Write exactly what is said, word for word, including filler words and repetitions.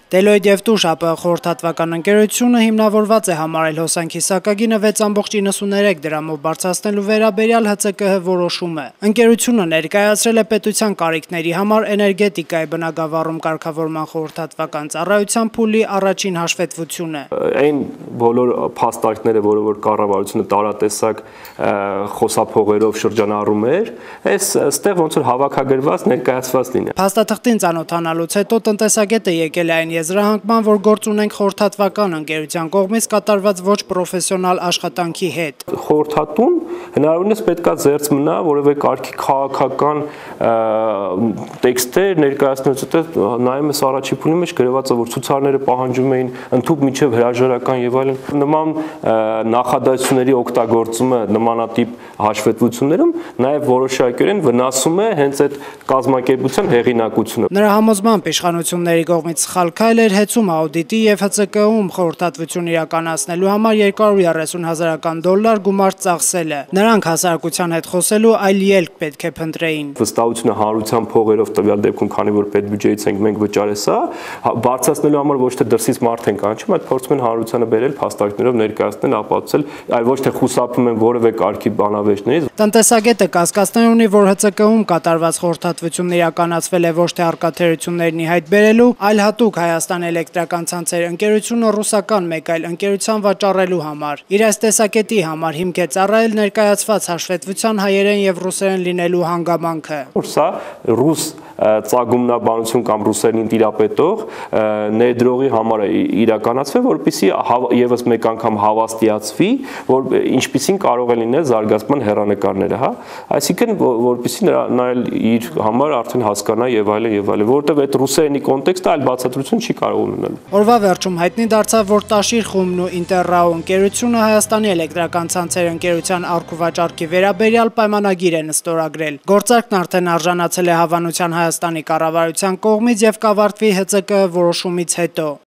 Deloitte և Tush ԱՊՀ խորհրդատվական ընկերությունը հիմնավորված է համարել հոսանքի սակագինը վեց կόμma իննսուններեք դրամով բարձրացնելու վերաբերյալ Հ Ց Կ Հ որոշումը։ Ընկերությունը ներկայացրել է պետության կարիքների համար էներգետիկայի բնագավառում կարգավորման խորհրդատվական ծառայության փուլի առաջին հաշվետվությունը։ Այն բոլոր փաստարկները, որը որ կառավարությունը տարատեսակ խոսափողերով շրջանառում էր, այս այստեղ ոնց որ հավաքագրված ներկայացված լինի։ Փաստաթղթին ծանոթանալուց հետո տնտեսագետը եկել է այն եզրահանգման, որ գործ ունենք խորհրդատվական ընկերության կողմից կատարված ոչ պրոֆեսիոնալ աշխատանքի հետ։ Խորհրդատուն հնարավորինս պետքա զերծ մնա որևէ կարգի քաղաքական տեքստեր ներկայացնելուց հետո նայում ես առաջի փուլի մեջ գրված է, որ ցուցարները պահանջում էին ընդհուպ միջև հրաժարական եւ այլն։ Նման նախադասությունների օգտագործումը նմանատիպ հաշվետվություններում նաեւ որոշակիորեն վնասում է հենց այդ կազմակերպության հեղինակությունը։ Նրա համոզմամբ իշխանությունների կողմից սխալ քայլ էր հեծում աուդիտի եւ Հ Ց Կ Հ-ում խորհրդատվություն իրականացնելու համար երկու հարյուր երեսուն հազարական դոլար գումար ծախսելը։ Նրանք հասարակության հետ խոսելու այլ ելք պետք է փնտրեին։ Վստահությունը հանրության փողերով տվյալ դեպքում, քանի որ պետբյուջեից ենք մենք վճարել սա, բարձրացնելու համար ոչ թե դրսից մարդ են կանչում, այլ փորձում են հանրությանը բերել փաստարկներով ներկայացնել, ապացուցել, այլ ոչ թե խուսափում են որևէ կարգի բանավեճներից։ Տնտեսագետը կասկածներ ունի, որ Հ Ց Կ Հ-ում կատարված խորհրդատվությունն իրականացվել է ոչ թե արկաթերություններն ի հայտ բերելու, այլ հատուկ Հայաստան էլեկտրական ցանցեր ընկերությունը ռուսական մեկ այլ ընկերության վաճառելու համար։ Իր այս տեսակետի համար հիմք է ծառայել ներկայացված հաշվետվության հայերեն եւ ռուսերեն լինելու հանգամանքը։ Սա ռուս ծագումնաբանություն կամ ռուսերեն տիրապետող ներդրողի համար է իրականացվել, որպեսզի եւս մեկ անգամ հավաստիացվի, որ ինչպիսին կարող է լինել զարգացման հեռանկարները, հա, այսինքն որպեսզի նա իր համար արդեն հասկանա եւ այլն եւ այլն, որովհետեւ այդ ռուսերենի կոնտեքստը այլ բացատրություն չի կարող ունենալ։ Օրվա վերջում հայտնի դարձավ, որ Տաշիր խումբն ու Ինտերրաո ընկերությունը Հայաստանի էլեկտրական ցանցեր ընկերության առք ու վաճառքի վերաբերյալ պայմանագիր են ստորագրել։ Գործարքն արդեն արժանացել է հավանության Հայաստանի կառավարության կողմից եւ կավարտվի Հ Ց Կ Հ որոշումից հետո։